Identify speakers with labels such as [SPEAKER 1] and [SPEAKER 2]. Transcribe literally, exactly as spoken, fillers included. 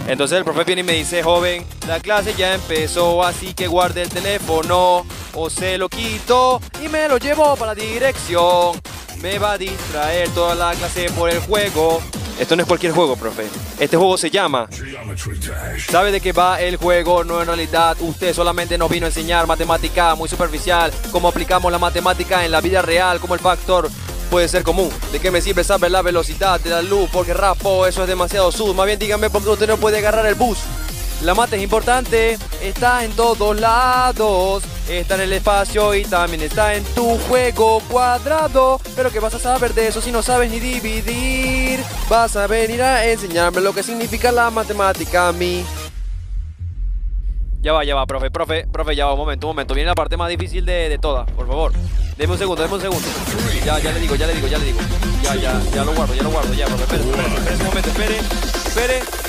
[SPEAKER 1] Entonces el profe viene y me dice, joven, la clase ya empezó, así que guarde el teléfono o se lo quito y me lo llevo para la dirección. Me va a distraer toda la clase por el juego. Esto no es cualquier juego, profe. Este juego se llama... ¿Sabe de qué va el juego? No, en realidad, usted solamente nos vino a enseñar matemática muy superficial, cómo aplicamos la matemática en la vida real, como el factor puede ser común. ¿De qué me sirve saber la velocidad de la luz? Porque rapo, eso es demasiado sud. Más bien dígame por qué usted no puede agarrar el bus. La mate es importante, está en todos lados, está en el espacio y también está en tu juego cuadrado. Pero ¿qué vas a saber de eso si no sabes ni dividir? Vas a venir a enseñarme lo que significa la matemática a mí. Ya va, ya va, profe, profe, profe, ya va, un momento, un momento. Viene la parte más difícil de, de todas, por favor. Deme un segundo, deme un segundo. Ya, ya le digo, ya le digo, ya le digo. Ya, ya, ya lo guardo, ya lo guardo, ya, profe. Espere, espere, espere un momento, espere, espere.